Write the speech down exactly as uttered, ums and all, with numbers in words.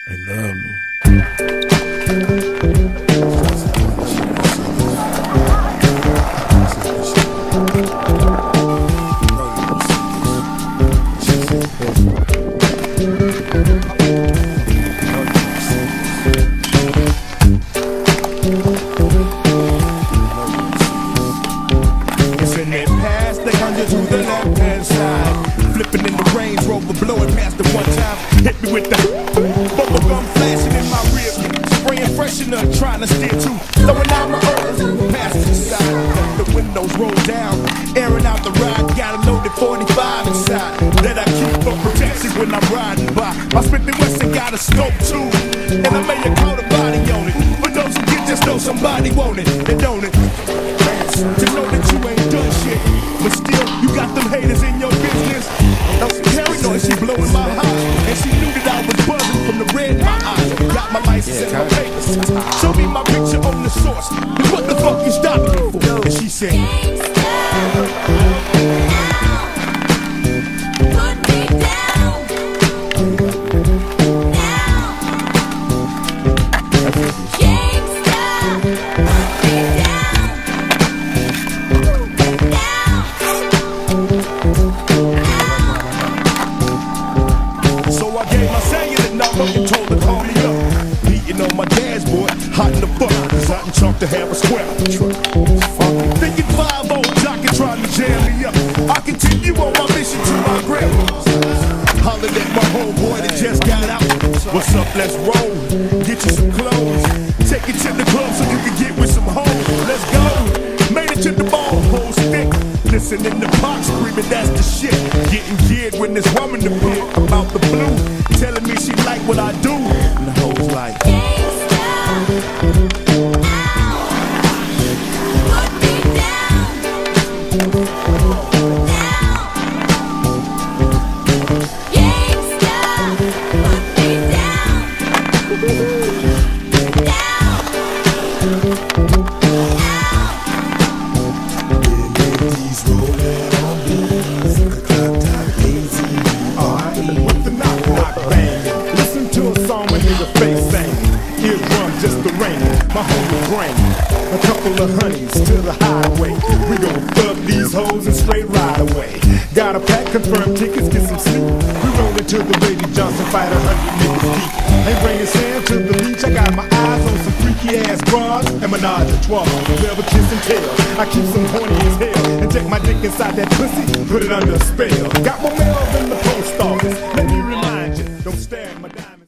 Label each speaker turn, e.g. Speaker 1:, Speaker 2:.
Speaker 1: They love me.
Speaker 2: It's in that past, they under to the left hand side. Flipping in the Range Rover, blowing past the one time. Hit me with the bubble gum flashing in my rear. Spraying freshener, trying to steer too. Throwing out my orders, passenger side. Let the windows roll down, airing out the ride. Got a loaded forty-five inside that I keep for protection when I'm riding by. My Smith and Wesson got a scope too, and I may have caught a body on it. For those who get, just know somebody want it, and don't it? To know that you ain't done shit, but still you got them haters in your business. Now she paranoid, she blowing my high, and she knew that I was buzzing from the red in my eyes. Got my license and my papers. Show me my picture on the source. And what the fuck you stopping me for? And she said, and told her call me up. Beating on my dashboard, hot in the fuck, cause I done chalked to have a square on the truck. Thinking five old jockey trying to jam me up. I continue on my mission to my grandma. Hollered at my homeboy that just got out. What's up, let's roll. Get you some clothes. Take it to the club so you can get with some hoes. Let's go. Made it to the ball, whole stick. Listen in the box, screaming that's the shit. Getting geared when this woman to pit about the blue, telling me she like what I do. And the hoes like, my homie brain, a couple of honeys to the highway. We gon' fuck these hoes and straight ride away. Got a pack, confirmed tickets, get some sleep. We rollin' to the Lady Johnson, fight a hundred niggas deep. Ain't bringing sand to the beach. I got my eyes on some freaky ass bras and menage a trois. Never kiss and tell. I keep some horny as hell and take my dick inside that pussy, put it under a spell. Got my mail in the post office. Let me remind you, don't stare at my diamond.